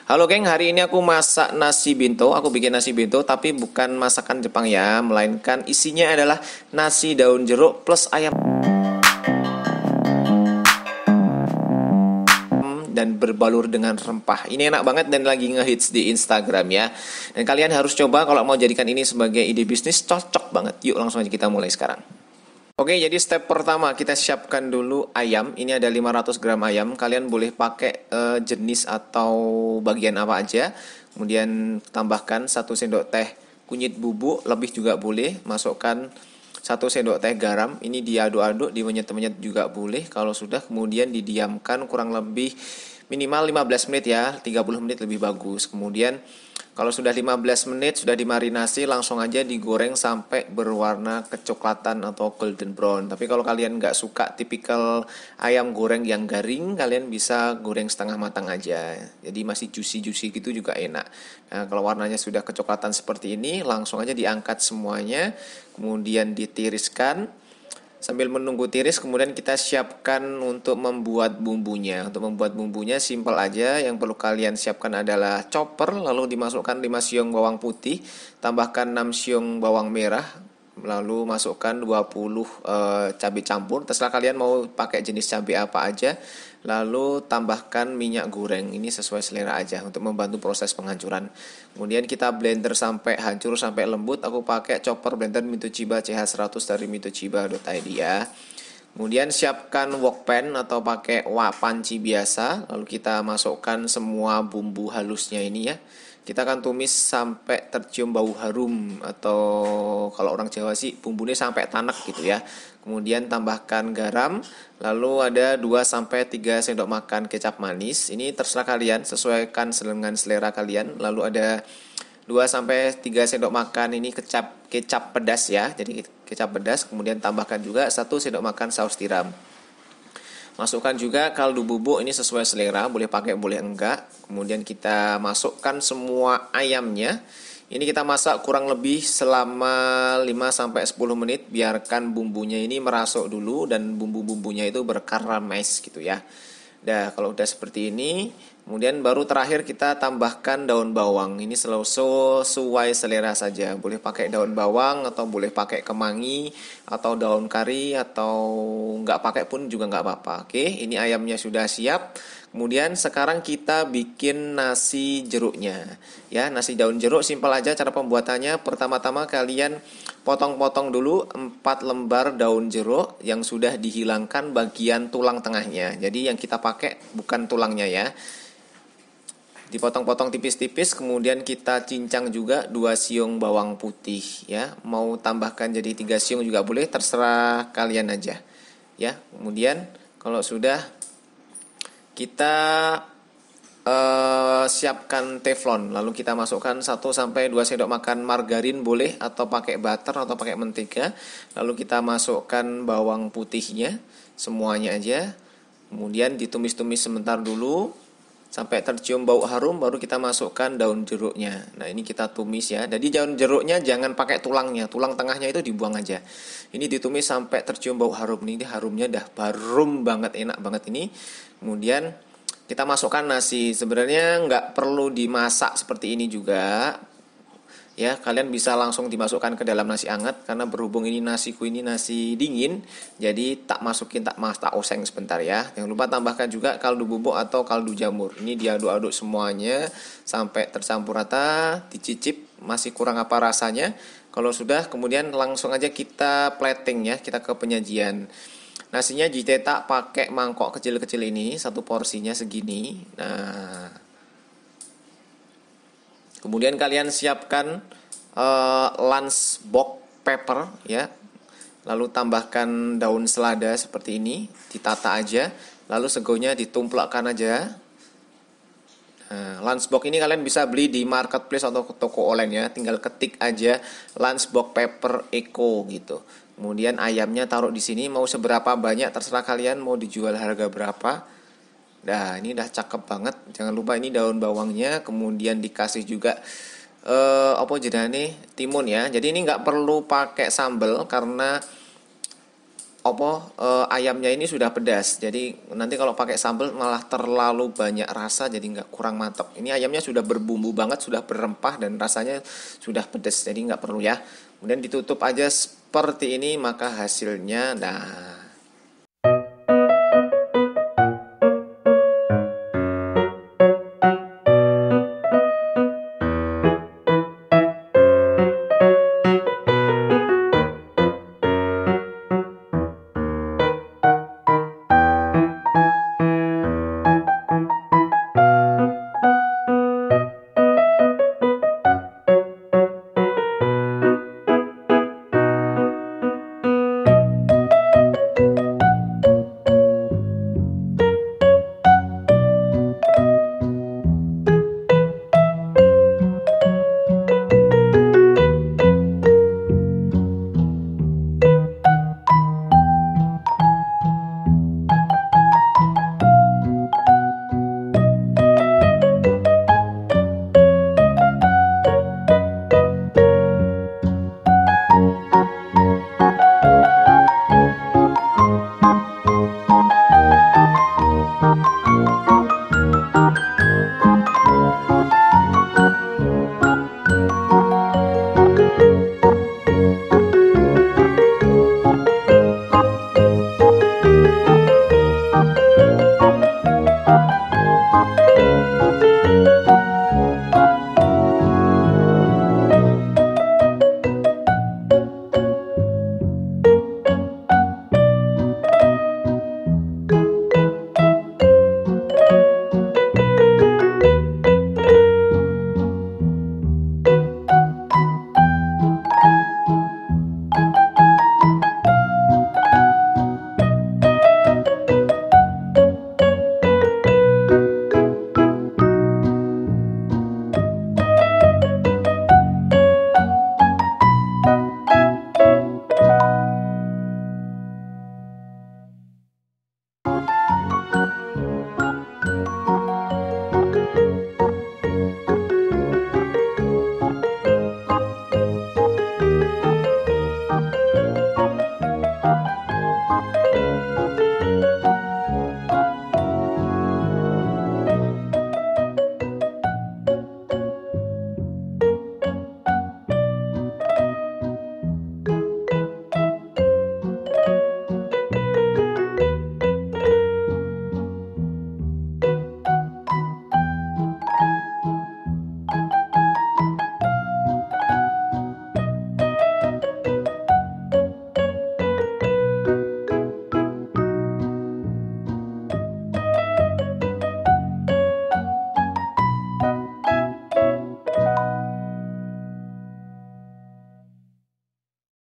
Halo geng, hari ini aku masak nasi bento. Aku bikin nasi bento, tapi bukan masakan Jepang ya, melainkan isinya adalah nasi daun jeruk plus ayam dan berbalur dengan rempah. Ini enak banget dan lagi ngehits di Instagram ya. Dan kalian harus coba kalau mau jadikan ini sebagai ide bisnis, cocok banget. Yuk langsung aja kita mulai sekarang. Oke, jadi step pertama kita siapkan dulu ayam. Ini ada 500 gram ayam. Kalian boleh pakai jenis atau bagian apa aja. Kemudian tambahkan 1 sendok teh kunyit bubuk, lebih juga boleh. Masukkan 1 sendok teh garam. Ini diaduk-aduk, dimenyet-menyet juga boleh. Kalau sudah kemudian didiamkan kurang lebih minimal 15 menit ya, 30 menit lebih bagus. Kemudian kalau sudah 15 menit sudah dimarinasi, langsung aja digoreng sampai berwarna kecoklatan atau golden brown. Tapi kalau kalian nggak suka tipikal ayam goreng yang garing, kalian bisa goreng setengah matang aja. Jadi masih juicy-juicy gitu juga enak. Nah, kalau warnanya sudah kecoklatan seperti ini, langsung aja diangkat semuanya, kemudian ditiriskan. Sambil menunggu tiris, kemudian kita siapkan untuk membuat bumbunya. Untuk membuat bumbunya simpel aja. Yang perlu kalian siapkan adalah chopper, lalu dimasukkan 5 siung bawang putih, tambahkan 6 siung bawang merah, lalu masukkan 20 cabai campur. Terserah kalian mau pakai jenis cabai apa aja. Lalu tambahkan minyak goreng. Ini sesuai selera aja untuk membantu proses penghancuran. Kemudian kita blender sampai hancur sampai lembut. Aku pakai chopper blender Mitochiba CH100 dari mitochiba.id ya. Kemudian siapkan wok pan atau pakai wok panci biasa. Lalu kita masukkan semua bumbu halusnya ini ya. Kita akan tumis sampai tercium bau harum, atau kalau orang Jawa sih bumbunya sampai tanek gitu ya. Kemudian tambahkan garam, lalu ada 2 sampai 3 sendok makan kecap manis. Ini terserah kalian, sesuaikan dengan selera kalian. Lalu ada 2 sampai 3 sendok makan ini kecap pedas ya. Jadi kecap pedas, kemudian tambahkan juga 1 sendok makan saus tiram. Masukkan juga kaldu bubuk, ini sesuai selera, boleh pakai boleh enggak. Kemudian kita masukkan semua ayamnya. Ini kita masak kurang lebih selama 5 sampai 10 menit. Biarkan bumbunya ini merasuk dulu dan bumbu-bumbunya itu berkaramelis gitu ya. Nah, kalau udah seperti ini, kemudian baru terakhir kita tambahkan daun bawang. Ini selalu sesuai selera saja. Boleh pakai daun bawang atau boleh pakai kemangi atau daun kari atau nggak pakai pun juga nggak apa-apa. Oke, ini ayamnya sudah siap. Kemudian sekarang kita bikin nasi jeruknya. Ya, nasi daun jeruk simpel aja cara pembuatannya. Pertama-tama kalian potong-potong dulu 4 lembar daun jeruk yang sudah dihilangkan bagian tulang tengahnya. Jadi yang kita pakai bukan tulangnya ya. Dipotong-potong tipis-tipis, kemudian kita cincang juga 2 siung bawang putih ya. Mau tambahkan jadi 3 siung juga boleh, terserah kalian aja. Ya, kemudian kalau sudah kita siapkan teflon, lalu kita masukkan 1 sampai 2 sendok makan margarin boleh, atau pakai butter atau pakai mentega. Lalu kita masukkan bawang putihnya semuanya aja. Kemudian ditumis-tumis sebentar dulu sampai tercium bau harum, baru kita masukkan daun jeruknya. Nah, ini kita tumis ya. Jadi daun jeruknya jangan pakai tulangnya, tulang tengahnya itu dibuang aja. Ini ditumis sampai tercium bau harum. Ini harumnya dah harum banget, enak banget ini. Kemudian kita masukkan nasi. Sebenarnya nggak perlu dimasak seperti ini juga. Ya, kalian bisa langsung dimasukkan ke dalam nasi hangat karena berhubung ini nasiku ini nasi dingin, jadi tak oseng sebentar ya. Jangan lupa tambahkan juga kaldu bubuk atau kaldu jamur. Ini diaduk-aduk semuanya sampai tercampur rata, dicicip masih kurang apa rasanya. Kalau sudah, kemudian langsung aja kita plating ya, kita ke penyajian. Nasinya ditetak pakai mangkok kecil-kecil ini, satu porsinya segini. Nah, kemudian kalian siapkan lunchbox pepper ya. Lalu tambahkan daun selada seperti ini, ditata aja. Lalu segonya ditumplakkan aja. Nah, lunchbox ini kalian bisa beli di marketplace atau toko online ya. Tinggal ketik aja lunchbox pepper eco gitu. Kemudian ayamnya taruh di sini, mau seberapa banyak terserah kalian, mau dijual harga berapa. Nah, ini udah cakep banget. Jangan lupa ini daun bawangnya, kemudian dikasih juga apa jenenge timun ya. Jadi ini nggak perlu pakai sambal karena ayamnya ini sudah pedas. Jadi nanti kalau pakai sambal malah terlalu banyak rasa, jadi nggak kurang mantap. Ini ayamnya sudah berbumbu banget, sudah berempah dan rasanya sudah pedas, jadi nggak perlu ya. Kemudian ditutup aja seperti ini, maka hasilnya, nah